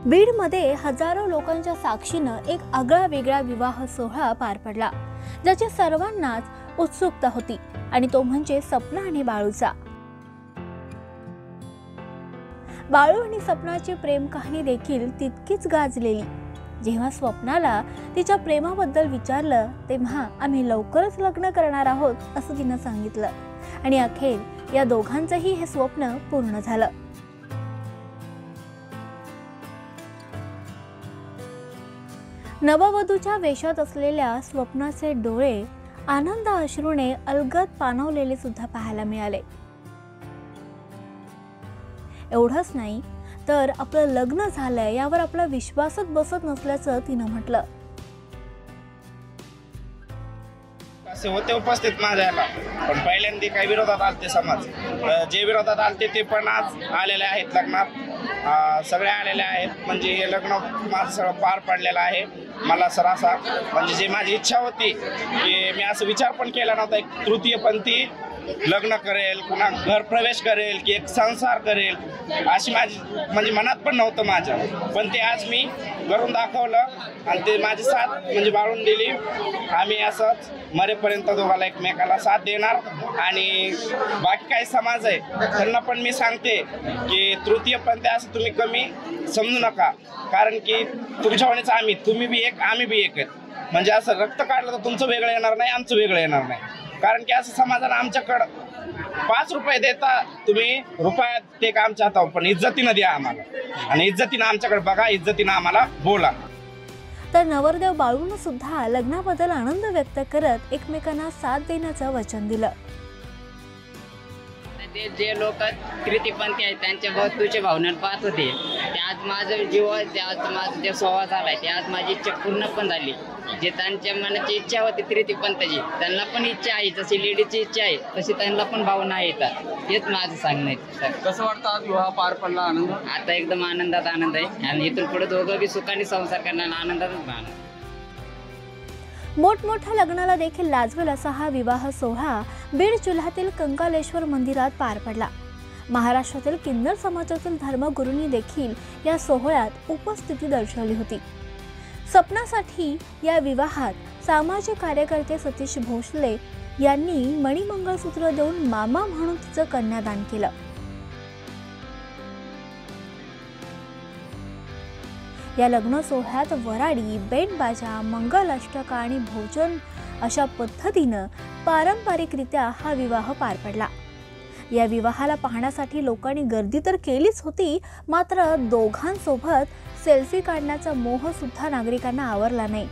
बीडमध्ये हजारो लोकांच्या साक्षीनं एक आगळा वेगळा विवाह सोहळा पार पडला, ज्याची सर्वांनाच उत्सुकता होती आणि तो म्हणजे सपना आणि बाळूचा। बाळू आणि सपनाची प्रेम कहाणी देखील तितकीच गाजलेली। जेव्हा स्वप्नाला तिच्या प्रेमाबद्दल विचारलं तेव्हा आम्ही लवकरच लग्न करणार आहोत असं तिनं सांगितलं आणि अखेर या दोघांचंही हे स्वप्न पूर्ण झालं। नववधूच्या वेशात असलेल्या स्वप्नाचे डोळे आनंद अश्रूने अलगद पाणवलेले सुद्धा पाहायला मिळाले। एवढंच नाही तर आपलं लग्न झालंय यावर आपला विश्वासच बसत नसल्याचं तिनं म्हटलं। असे होते उपस्थित माझ्याला, पण पहिल्यांदा काही विरोधात आलते समाज, जे विरोधात आलते ते पण आज आलेले आहेत लग्नात, सगळे आलेले आहेत। म्हणजे हे लग्न माझं सगळं पार पडलेलं आहे। मला सर असा म्हणजे जे माझी इच्छा होती की मी असं विचार पण केला नव्हता एक तृतीयपंथी लग्न करेल, पुन्हा घर प्रवेश करेल की एक संसार करेल, अशी माझी म्हणजे मनात पण नव्हतं माझ्या, पण ते आज मी करून दाखवलं आणि ते माझी साथ म्हणजे बाळून दिली। आम्ही असंच मरेपर्यंत दोघाला एकमेकाला साथ देणार। आणि बाकी काही समाज आहे त्यांना पण मी सांगते की तृतीयपंथी असं तुम्ही कमी समजू नका, कारण की तुमच्यावानीच आम्ही, तुम्ही बी एक आम्ही बी एक आहेत। म्हणजे असं रक्त काढलं तर तुमचं वेगळं येणार नाही, आमचं वेगळं येणार नाही, कारण की असं समाजाला आमच्याकडं 5 रुपये देता तुम्ही, रुपयात ते का आमच्या हातावर, पण इज्जतीनं द्या आम्हाला आणि इज्जतीनं आमच्याकडे बघा, इज्जतीनं आम्हाला बोला। तर नवरदेव बाळूनं सुद्धा लग्नाबद्दल आनंद व्यक्त करत एकमेकांना साथ देण्याचं वचन दिलं। ते जे लोक तृतीयपंथी आहेत त्यांच्या वस्तूच्या भावना पाहत होते, ते आज माझं जीव, ते आज माझं जे स्वभाव झालाय, ते आज माझी इच्छा पूर्ण पण झाली। जे त्यांच्या मनाची इच्छा होती तृतीयपंथीची, त्यांना पण इच्छा आहे, जशी लेडीची इच्छा आहे तशी त्यांना पण भावना येतात। हेच माझं सांगणं आहे। कसं वाटतं आज विवाह पार पडला, आनंद? आता एकदम आनंदात आनंद आहे आणि इथून पुढे दोघं बी सुखाने संसार करणार, आनंदातच राहणार। मोठमोठ्या लग्नाला देखील लाजवेल असा हा विवाह सोहळा बीड जिल्ह्यातील कंकालेश्वर मंदिरात पार पडला। महाराष्ट्रातील किन्नर समाजातील धर्मगुरूंनी देखील या सोहळ्यात उपस्थिती दर्शवली होती। सपनासाठी या विवाहात सामाजिक कार्यकर्ते सतीश भोसले यांनी मणिमंगळसूत्र देऊन मामा म्हणून तिचं कन्यादान केलं। या लग्न सोहळ्यात वराडी, बेंडबाजा, मंगलाष्टका आणि भोजन अशा पद्धतीनं पारंपरिकरित्या हा विवाह पार पडला। या विवाहाला पाहण्यासाठी लोकांनी गर्दी तर केलीच होती, मात्र दोघांसोबत सेल्फी काढण्याचा मोह सुद्धा नागरिकांना आवरला नाही।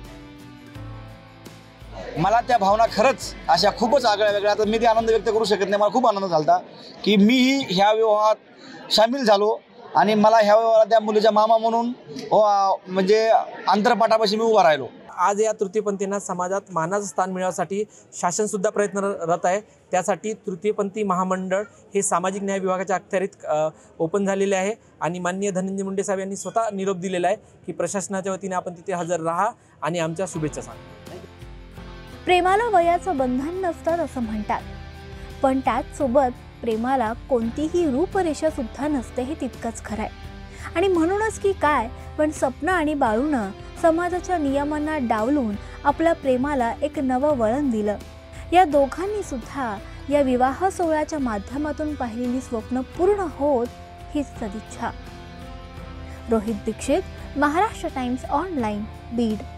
मला त्या भावना खरंच अशा खूपच आगळ्या वेगळ्या, तर मी ते आनंद व्यक्त करू शकत नाही। मला खूप आनंद झाला की मीही ह्या विवाहात सामील झालो आणि मला ह्या विवाहाला त्या मुलीच्या मामा म्हणून म्हणजे आंतरपाठापाशी मी उभा राहिलो। आज या तृतीयपंथींना समाजात मानाचं स्थान मिळवण्यासाठी शासनसुद्धा प्रयत्नरत आहे। त्यासाठी तृतीयपंथी महामंडळ हे सामाजिक न्याय विभागाच्या अखत्यारीत ओपन झालेले आहे आणि माननीय धनंजय मुंडे साहेब यांनी स्वतः निरोप दिलेला आहे की प्रशासनाच्या वतीने आपण तिथे हजर राहा आणि आमच्या शुभेच्छा सांगा। प्रेमाला वयाचं बंधन नसतं असं म्हणतात, पण त्याचसोबत प्रेमाला कोणतीही रूपरेषा सुद्धा नसते हे तितकंच खरं आहे। आणि म्हणूनच की काय, पण सपना आणि बाळूनं समाजाच्या नियमांना डावलून आपल्या प्रेमाला एक नवं वळण दिलं। या दोघांनी सुद्धा या विवाह सोहळ्याच्या माध्यमातून पाहिलेली स्वप्न पूर्ण होत हीच सदिच्छा। Rohit Dixit, Maharashtra Times online, Beed.